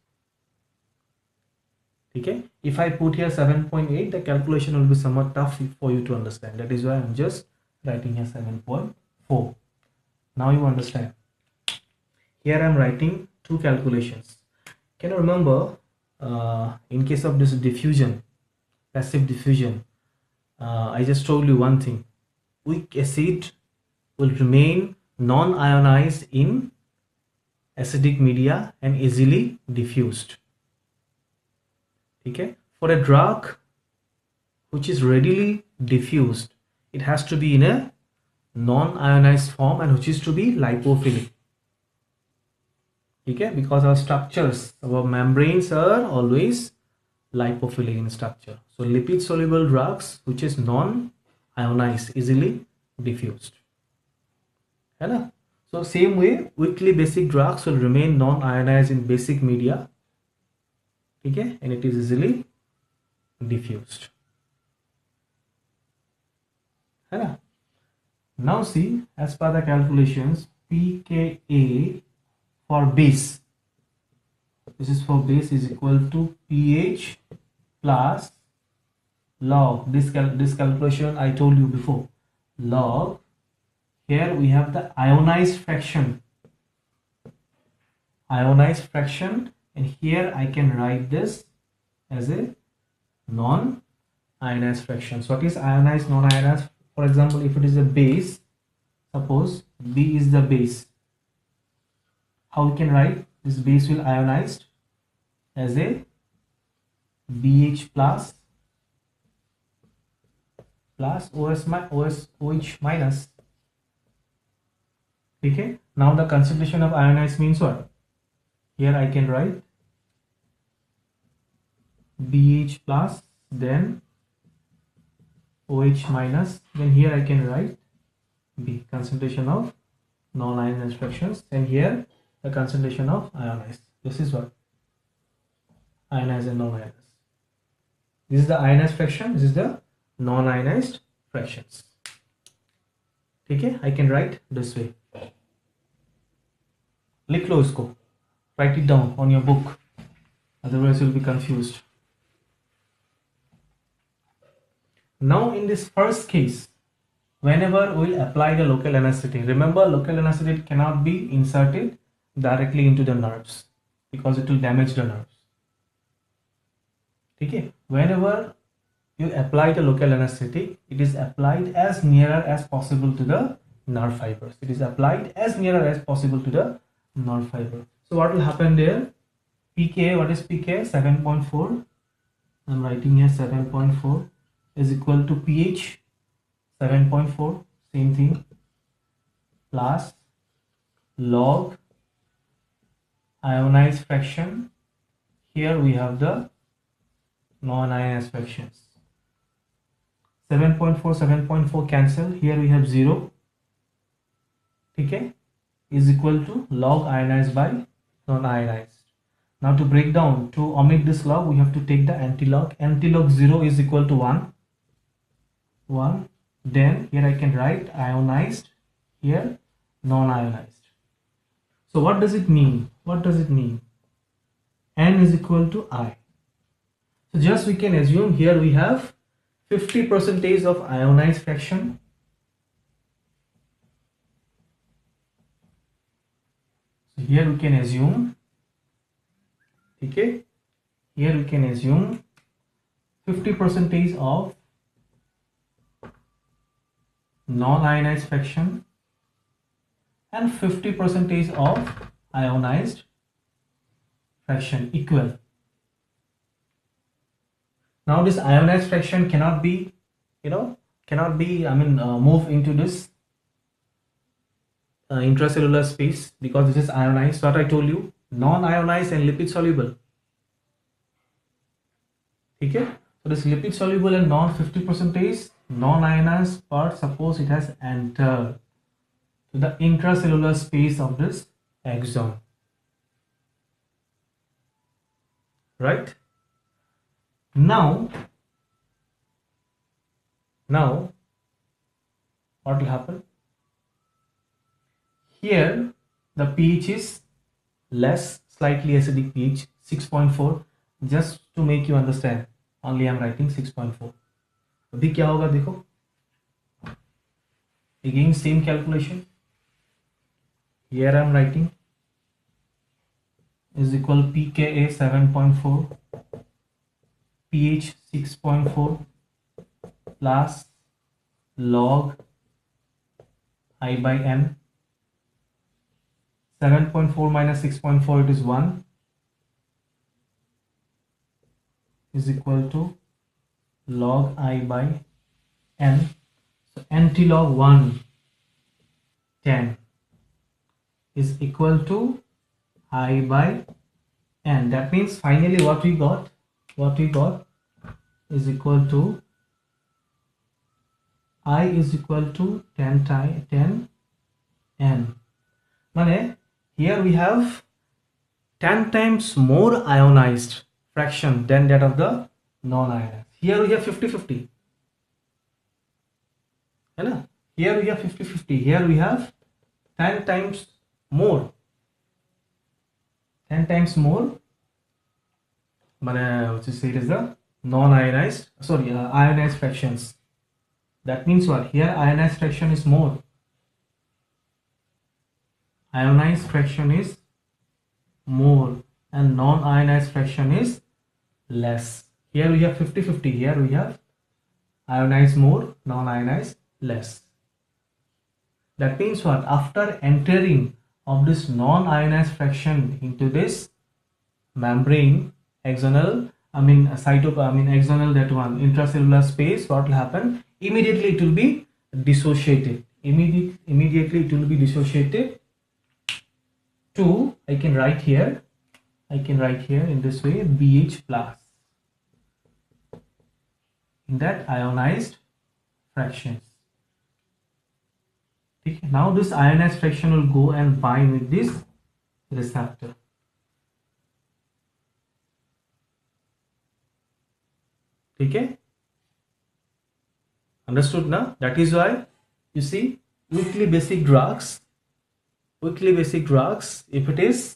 Okay, if I put here 7.8, the calculation will be somewhat tough for you to understand. That is why I'm just writing here 7.4. Now you understand. Here I'm writing two calculations. Can you remember, in case of this diffusion, passive diffusion, I just told you one thing: weak acid will remain non-ionized in acidic media and easily diffused. Okay, for a drug which is readily diffused, it has to be in a non-ionized form, and which is to be lipophilic. Okay, because our structures, our membranes are always lipophilic in structure. So lipid soluble drugs which is non-ionized, easily diffused. Right? So same way, weakly basic drugs will remain non-ionized in basic media. Okay, and it is easily diffused. Right? Now see, as per the calculations, pKa for base, this is for base, is equal to pH plus log, this calculation I told you before, log, here we have the ionized fraction, and here I can write this as a non-ionized fraction. So what is ionized, non-ionized? For example, if it is a base, suppose B is the base, how we can write this? Base will ionized as a BH plus OH minus. Okay, now the concentration of ionized means what? Here I can write BH plus, then OH minus, then here I can write B, concentration of non-ionized fractions, and here the concentration of ionized. This is what? Ionized and non-ionized. This is the ionized fraction, this is the non-ionized fractions. Okay, I can write this way. लिख लो इसको, write it down on your book, otherwise you'll be confused. Now in this first case, whenever we'll apply the local anesthetic, remember local anesthetic cannot be inserted directly into the nerves because it will damage the nerves. Okay, whenever you apply the local anesthetic, it is applied as nearer as possible to the nerve fibers. It is applied as nearer as possible to the nerve fiber. So what will happen there? pK, what is pK? 7.4. I'm writing here 7.4 is equal to pH 7.4, same thing, plus log ionized fraction. Here we have the non-ionized fractions. 7.4 cancel, here we have 0. Okay, is equal to log ionized by non-ionized. Now to break down, to omit this log, we have to take the antilog. Antilog 0 is equal to 1. Then here I can write ionized, here non-ionized. So what does it mean? What does it mean? N is equal to I. So just we can assume here we have 50% of ionized fraction. So here we can assume, okay, here we can assume 50% of non-ionized fraction and 50% of ionized fraction equal. Now this ionized fraction cannot be, move into this intracellular space because this is ionized. What I told you, non-ionized and lipid soluble. Okay, so this lipid soluble and non 50% non-ionized part, suppose it has entered to the intracellular space of this axon, right? Now what will happen? Here the pH is less, slightly acidic pH 6.4. just to make you understand, only I am writing 6.4. अभी क्या होगा देखो, again same calculation. Here I am writing is equal pKa 7.4, pH 6.4 plus log I by n. 7.4 minus 6.4, it is 1, is equal to log I by n. So antilog 1 10 is equal to I by n. That means finally what we got is equal to I is equal to 10 n. Mane, here we have 10 times more ionized fraction than that of the non-ionized. Here we have 50-50. Here we have 50-50. Here we have 10 times more. 10 times more. Which is it is the non-ionized, ionized fractions. That means what? Here ionized fraction is more. Ionized fraction is more and non-ionized fraction is less. Here we have 50-50. Here we have ionized more, non-ionized less. That means what? After entering of this non-ionized fraction into this membrane, axonal, axonal, that one, intracellular space, what will happen? Immediately it will be dissociated. Immediately it will be dissociated to, I can write here in this way, BH plus in that ionized fractions. Okay. Now this ionized fraction will go and bind with this receptor. Okay, understood now? That is why you see weekly basic drugs, if it is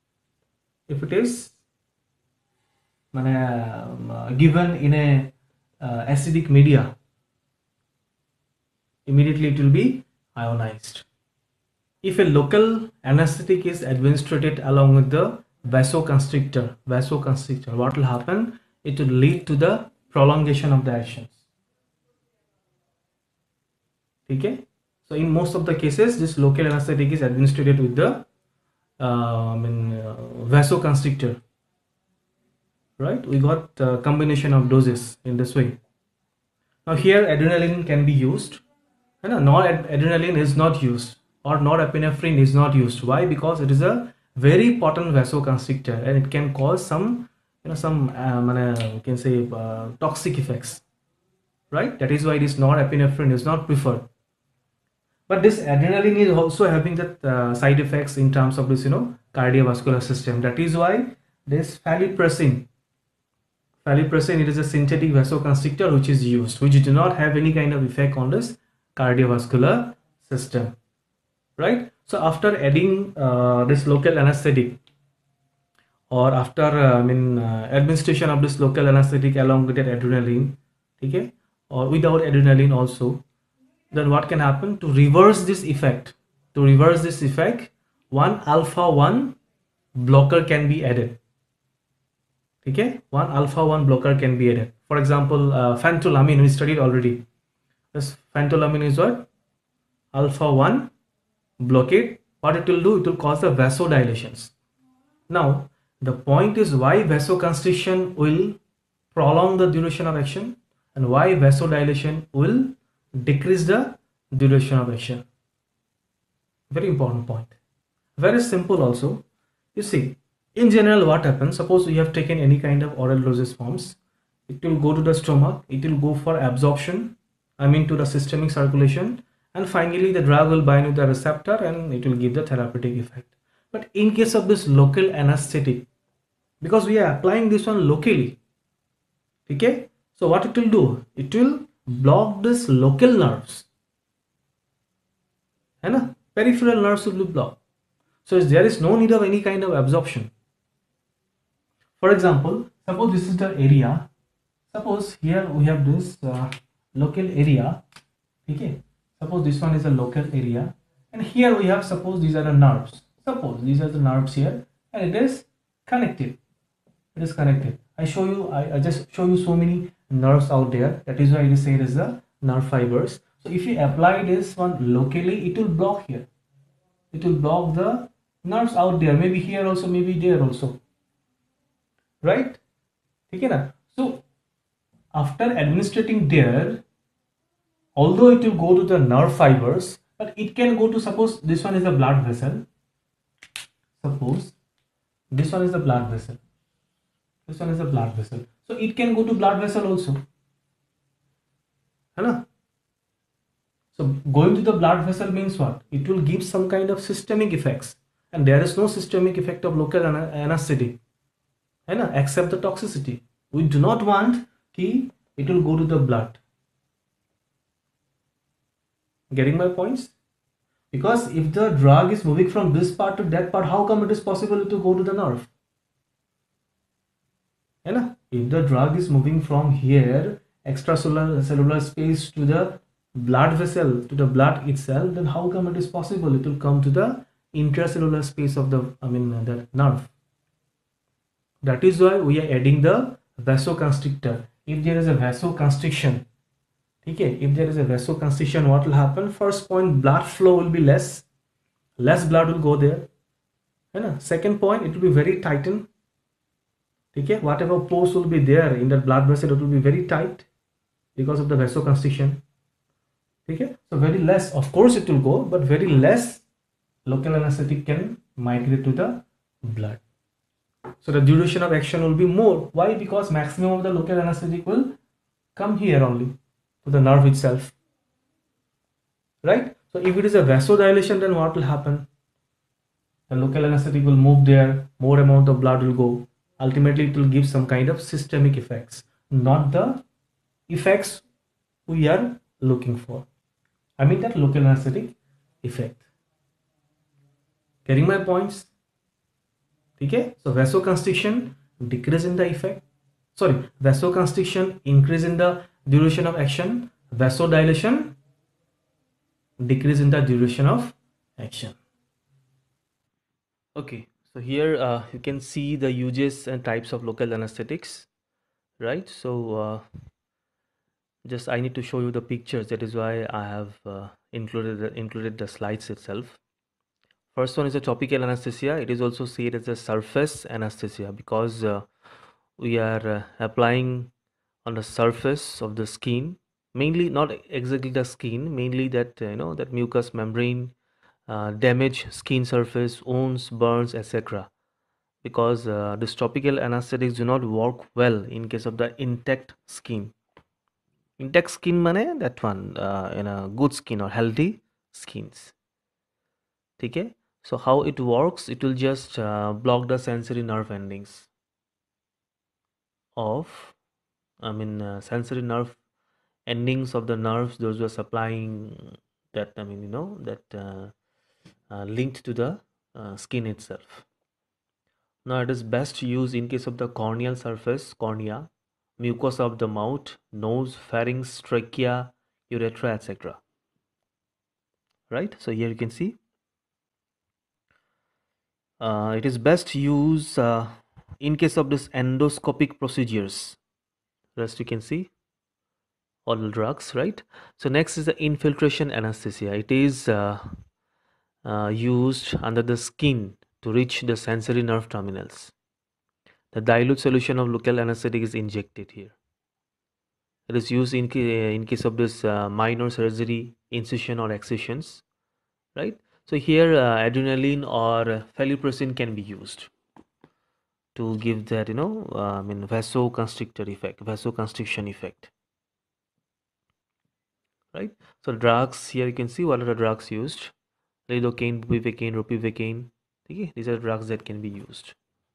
given in a acidic media, immediately it will be ionized. If a local anesthetic is administered along with the vasoconstrictor, what will happen? It will lead to the prolongation of the actions. Okay, so in most of the cases this local anesthetic is administered with the vasoconstrictor, right? We got a combination of doses in this way. Now here adrenaline can be used, and noradrenaline is not used, or norepinephrine is not used. Why? Because it is a very potent vasoconstrictor and it can cause some you can say toxic effects, right? That is why this norepinephrine is not preferred. But this adrenaline is also having that side effects in terms of this cardiovascular system. That is why this flalipressine, it is a synthetic vasoconstrictor which is used, which do not have any kind of effect on this cardiovascular system, right? So after adding this local anesthetic, or after administration of this local anesthetic along with that adrenaline, okay, or without adrenaline also, then what can happen? To reverse this effect, one alpha-1 blocker can be added. Okay, one alpha-1 blocker can be added. For example, phentolamine, we studied already. This phentolamine is what? Alpha-1 blockade. What it will do? It will cause the vasodilations. Now The point is why vasoconstriction will prolong the duration of action and why vasodilation will decrease the duration of action. Very important point. Very simple also. You see, in general what happens, suppose we have taken any kind of oral dosage forms, it will go to the stomach, it will go for absorption, I mean to the systemic circulation, and finally the drug will bind with the receptor and it will give the therapeutic effect. But in case of this local anesthetic, because we are applying this one locally, okay, so what it will do, it will block this local nerves, and peripheral nerves will be blocked. So there is no need of any kind of absorption. For example, suppose this is the area. Suppose here we have this local area. Okay. Suppose this one is a local area, and here we have, suppose these are the nerves. Suppose these are the nerves here, and it is connected. It is connected. I show you. I just show you so many nerves out there. That is why it is said as the nerve fibers. So if you apply this one locally, it will block here. It will block the nerves out there, maybe here also, maybe there also, right? Okay na? So after administrating there, although it will go to the nerve fibers, but it can go to, suppose this one is a blood vessel, suppose this one is the blood vessel, this one is a blood vessel, so it can go to blood vessel also, है ना? So going to the blood vessel means what? It will give some kind of systemic effects, and there is no systemic effect of local anesthetic, except the toxicity. We do not want कि it will go to the blood. Getting my points? Because if the drug is moving from this part to that part, how come it is possible to go to the nerve? If the drug is moving from here, extracellular space, to the blood vessel, to the blood itself, then how come it is possible it will come to the intracellular space of the, the nerve? That is why we are adding the vasoconstrictor. If there is a vasoconstriction, okay, if there is a vasoconstriction, what will happen? First point, blood flow will be less blood will go there. Second point, it will be very tightened. Okay, whatever pores will be there in the blood vessel, it will be very tight because of the vasoconstriction. Okay, so very less, of course it will go, but very less local anesthetic can migrate to the blood. So the duration of action will be more. Why? Because maximum of the local anesthetic will come here only, to the nerve itself, right? So if it is a vasodilation, then what will happen? The local anesthetic will move there, more amount of blood will go. Ultimately it will give some kind of systemic effects, not the effects we are looking for. I mean that local anesthetic effect. Getting my points? Okay, so vasoconstriction decrease in the effect, vasoconstriction increase in the duration of action, vasodilation decrease in the duration of action. Okay, so here you can see the uses and types of local anesthetics, right? So just I need to show you the pictures, that is why I have included the slides itself. First one is a topical anesthesia. It is also said as a surface anesthesia because we are applying on the surface of the skin, mainly not exactly the skin, mainly that that mucous membrane, damage skin surface, wounds, burns, etc. Because these topical anesthetics do not work well in case of the intact skin. Intact skin mane that one in a good skin or healthy skins. Okay. So how it works, it will just block the sensory nerve endings of, sensory nerve endings of the nerves, those who are supplying that, linked to the skin itself. Now it is best used in case of the corneal surface, cornea, mucosa of the mouth, nose, pharynx, trachea, urethra, etc. Right? So here you can see. It is best used in case of this endoscopic procedures. Rest you can see oral drugs, right? So next is the infiltration anesthesia. It is used under the skin to reach the sensory nerve terminals. The dilute solution of local anesthetic is injected here. It is used in case of this minor surgery, incision or excisions, right? So here adrenaline or pheliprosine can be used to give that, vasoconstrictor effect, vasoconstriction effect, right? So drugs, here you can see what are the drugs used: lidocaine, bupivacaine, ropivacaine. Okay, these are drugs that can be used.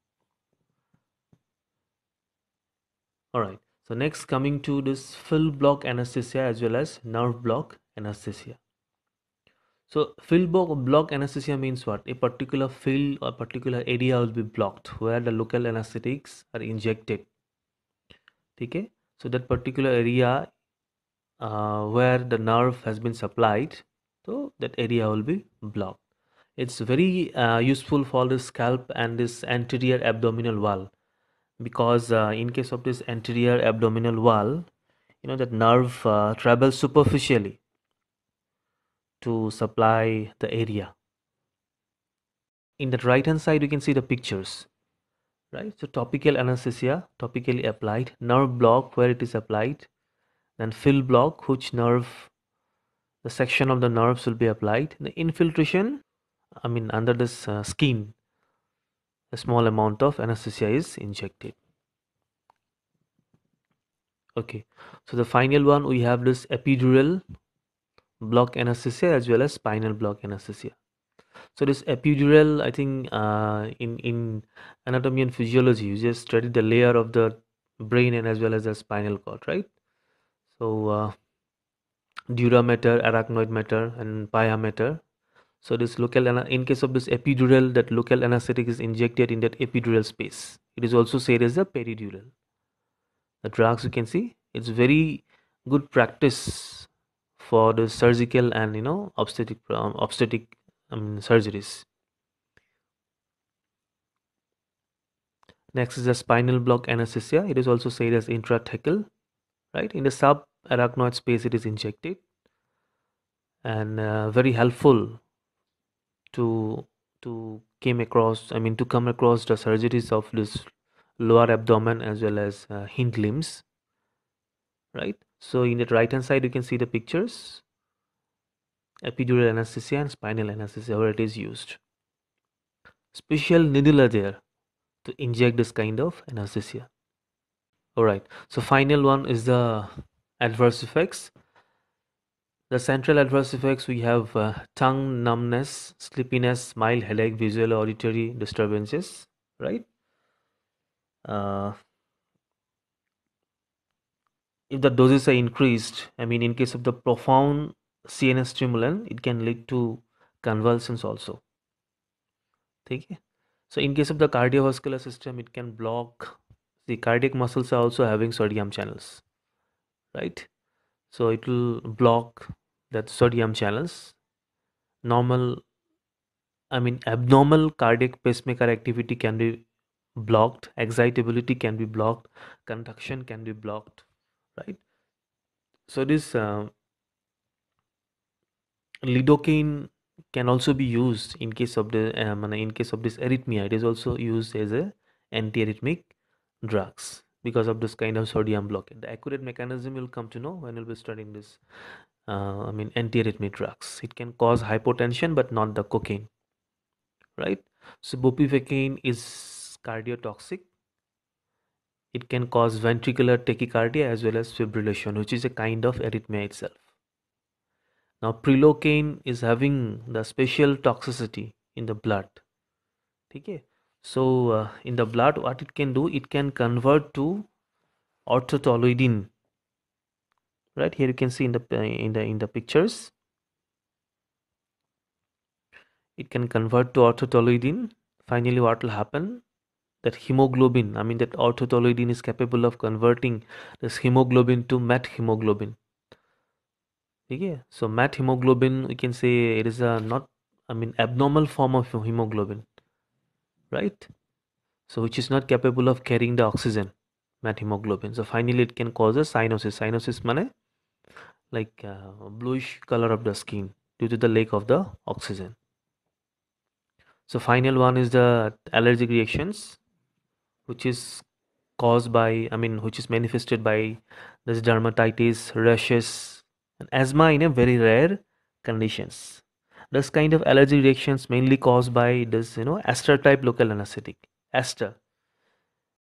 All right. So next, coming to this fill block anesthesia as well as nerve block anesthesia. So fill block anesthesia means what? A particular field or particular area will be blocked where the local anesthetics are injected. Okay. So that particular area where the nerve has been supplied, so that area will be blocked. It's very useful for the scalp and this anterior abdominal wall, because in case of this anterior abdominal wall, that nerve travels superficially to supply the area. In the right hand side you can see the pictures, right? So topical anesthesia, topically applied; nerve block, where it is applied; then fill block, which nerve, the section of the nerves will be applied; the infiltration, under this skin, a small amount of anesthesia is injected. Okay, so the final one, we have this epidural block anesthesia as well as spinal block anesthesia. So this epidural, I think in anatomy and physiology, you just study the layer of the brain and as well as the spinal cord, right? So dura mater, arachnoid mater, and pia mater. So this in case of this epidural, that local anesthetic is injected in that epidural space. It is also said as a peridural. The drugs, you can see, it's very good practice for the surgical and obstetric surgeries. Next is the spinal block anesthesia. It is also said as intrathecal, right? In the subarachnoid space, it is injected, and very helpful to come across the surgeries of this lower abdomen as well as hind limbs, right? So in the right hand side, you can see the pictures: epidural anesthesia and spinal anesthesia, where it is used. Special needle are there to inject this kind of anesthesia. All right. So final one is the adverse effects. The central adverse effects, we have tongue numbness, sleepiness, mild headache, visual or auditory disturbances, right? Uh, if the doses are increased, in case of the profound CNS stimulant, it can lead to convulsions also. Okay. So in case of the cardiovascular system, it can block. The cardiac muscles are also having sodium channels, right? So it will block that sodium channels. Abnormal cardiac pacemaker activity can be blocked, excitability can be blocked, conduction can be blocked, right? So this lidocaine can also be used in case of this arrhythmia. It is also used as a antiarrhythmic drugs because of this kind of sodium blockade. The accurate mechanism will come to know when we'll be studying this antiarrhythmic drugs. It can cause hypotension but not the cocaine, right? So bupivacaine is cardiotoxic. It can cause ventricular tachycardia as well as fibrillation, which is a kind of arrhythmia itself. Now prilocaine is having the special toxicity in the blood. Okay. So in the blood, what it can do, it can convert to orthotoluidine. Right here you can see in the pictures, it can convert to orthotoluidine. Finally, what will happen? That hemoglobin, that orthotoluidine is capable of converting this hemoglobin to methemoglobin. Okay, so methemoglobin, we can say it is a not, abnormal form of hemoglobin, right? So which is not capable of carrying the oxygen, methemoglobin. So finally, it can cause a cyanosis. Cyanosis means like bluish color of the skin due to the lack of the oxygen. So final one is the allergic reactions, which is caused by, I mean, which is manifested by this dermatitis, rashes, and asthma in a very rare conditions. This kind of allergy reactions mainly caused by this, aster type local anesthetic. Aster.